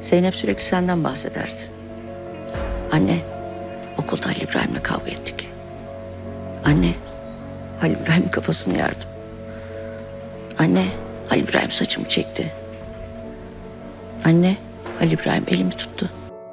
Zeynep sürekli senden bahsederdi. Anne, okulda Halil İbrahim'le kavga ettik. Anne, Halil İbrahim'in kafasını yardım. Anne, Halil İbrahim saçımı çekti. Anne, Halil İbrahim elimi tuttu.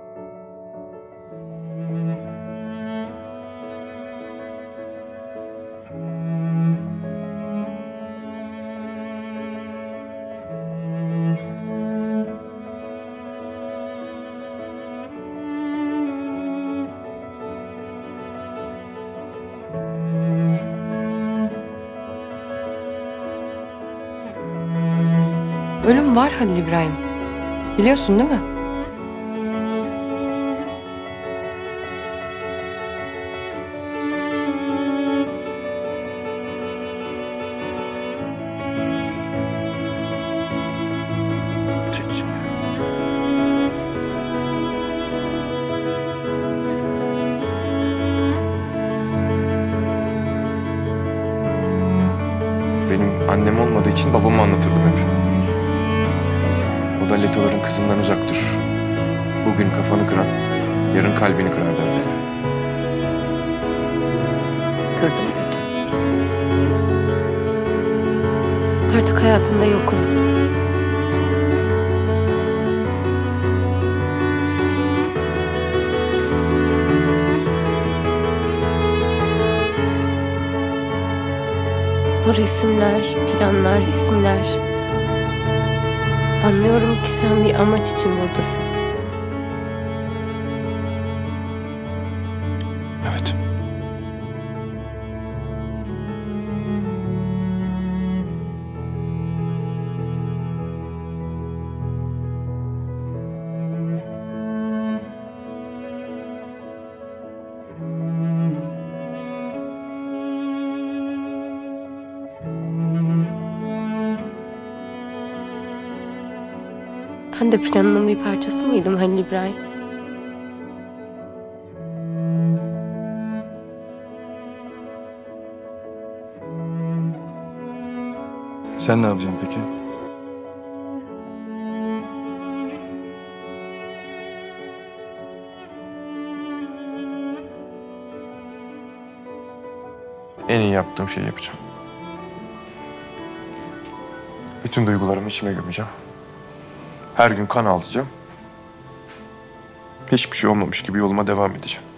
Ölüm var Halil İbrahim. Biliyorsun değil mi? Benim annem olmadığı için babamı anlatırdım hep. O da Letoların kızından uzak dur. Bugün kafanı kıran, yarın kalbini kırar derdi hep. Kırdım peki. Artık hayatında yokum. O resimler, planlar, isimler. Anlıyorum ki sen bir amaç için buradasın. Evet. Ben de planının bir parçası mıydım Halil İbrahim? Sen ne yapacaksın peki? En iyi yaptığım şeyi yapacağım. Bütün duygularımı içime gömeceğim. Her gün kan ağlayacağım. Hiçbir şey olmamış gibi yoluma devam edeceğim.